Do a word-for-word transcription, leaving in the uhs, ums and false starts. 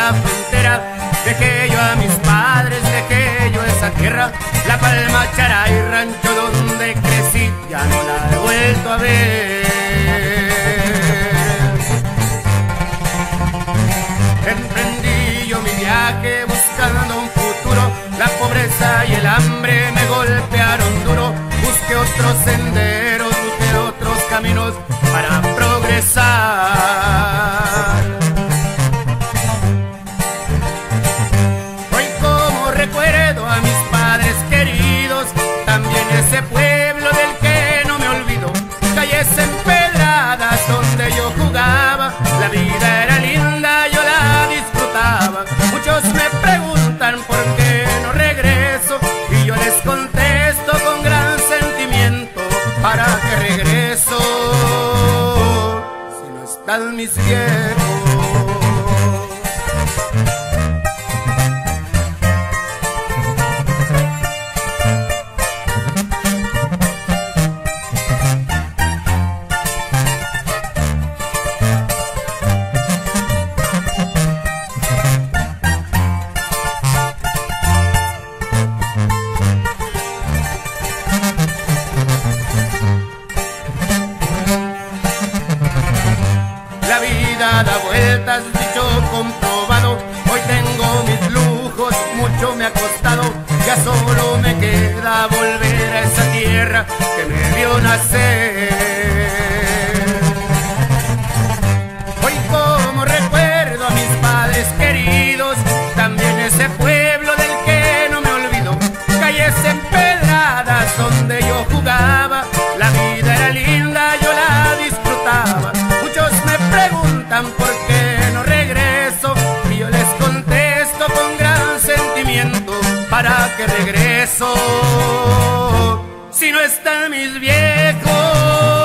la frontera. Dejé yo a mis padres, dejé yo esa tierra, La Palma, Charay, rancho donde crecí, ya no la he vuelto a ver. Emprendí yo mi viaje buscando un futuro, la pobreza y el hambre me golpearon duro. Busqué otros senderos, busqué otros caminos para progresar. Hoy como recuerdo a mis padres queridos, también ese pueblo del que no me olvido. Calles empedradas donde yo jugaba, la vida era linda, yo la disfrutaba. Muchos me preguntan por qué no regreso y yo les contesto con gran sentimiento: ¿para qué regreso si no están mis viejos? La vida da vueltas, dicho comprobado. Hoy tengo mis lujos, mucho me ha costado. Ya solo me queda volver a esa tierra que me vio nacer. Hoy como recuerdo a mis padres queridos, también ese pueblo del que no me olvido. Calles empedradas donde yo jugaba, la vida era linda, yo la disfrutaba. Muchos me preguntan por qué no regreso y yo les contesto con gran sentimiento: ¿para qué regreso si no están mis viejos?